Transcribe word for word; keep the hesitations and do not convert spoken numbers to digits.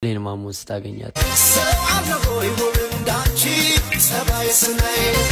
ሌን ማሙስ ታገኛት ሰው አብሮ ይሁን እንዳንቺ ሰባይ ስናይ